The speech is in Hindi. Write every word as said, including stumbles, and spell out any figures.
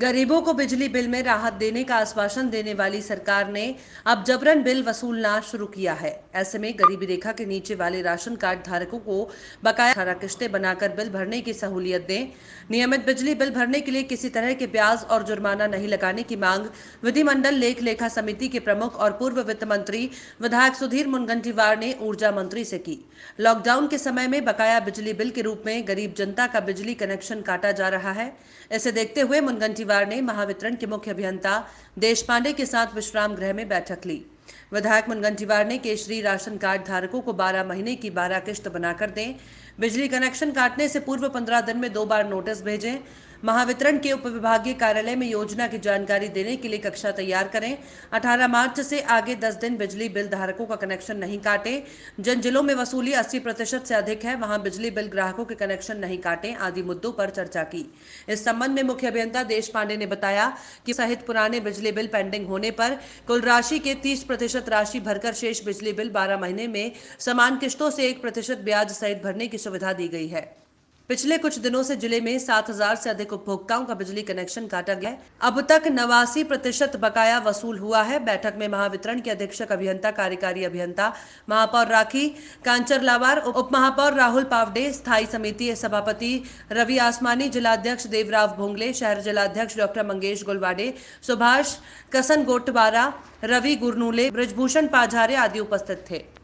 गरीबों को बिजली बिल में राहत देने का आश्वासन देने वाली सरकार ने अब जबरन बिल वसूलना शुरू किया है। ऐसे में गरीबी रेखा के नीचे वाले राशन कार्ड धारकों को बकाया अठारह किश्तें बनाकर बिल भरने की सहूलियत दें। नियमित बिजली बिल भरने के लिए किसी तरह के ब्याज और जुर्माना नहीं लगाने की मांग विधिमंडल लेख लेखा समिति के प्रमुख और पूर्व वित्त मंत्री विधायक सुधीर मुनगंटीवार ने ऊर्जा मंत्री से की। लॉकडाउन के समय में बकाया बिजली बिल के रूप में गरीब जनता का बिजली कनेक्शन काटा जा रहा है। इसे देखते हुए मुनगंटीवार ने महावितरण के मुख्य अभियंता देश पांडे के साथ विश्राम गृह में बैठक ली। विधायक मुनगंटीवार ने केशरी राशन कार्ड धारकों को बारह महीने की बारह किश्त बनाकर दें। बिजली कनेक्शन काटने से पूर्व पंद्रह दिन में दो बार नोटिस भेजें। महावितरण के उपविभागीय कार्यालय में योजना की जानकारी देने के लिए कक्षा तैयार करें। अठारह मार्च से आगे दस दिन बिजली बिल धारकों का कनेक्शन नहीं काटें। जिन जिलों में वसूली अस्सी प्रतिशत से अधिक है वहां बिजली बिल ग्राहकों के कनेक्शन नहीं काटें आदि मुद्दों पर चर्चा की। इस संबंध में मुख्य अभियंता देश पांडे ने बताया कि सहित पुराने बिजली बिल पेंडिंग होने पर कुल राशि के तीस प्रतिशत राशि भरकर शेष बिजली बिल बारह महीने में समान किश्तों से एक प्रतिशत ब्याज सहित भरने की सुविधा दी गई है। पिछले कुछ दिनों से जिले में सात हजार से अधिक उपभोक्ताओं का बिजली कनेक्शन काटा गया है। अब तक नवासी प्रतिशत बकाया वसूल हुआ है। बैठक में महावितरण के अधीक्षक अभियंता, कार्यकारी अभियंता, महापौर राखी कांचर लावार, उप महापौर राहुल पावडे, स्थायी समिति सभापति रवि आसमानी, जिलाध्यक्ष देवराव भोंगले, शहर जिलाध्यक्ष डॉक्टर मंगेश गुलवाडे, सुभाष कसन गोटवारा, रवि गुरनूले, ब्रजभूषण पाझारे आदि उपस्थित थे।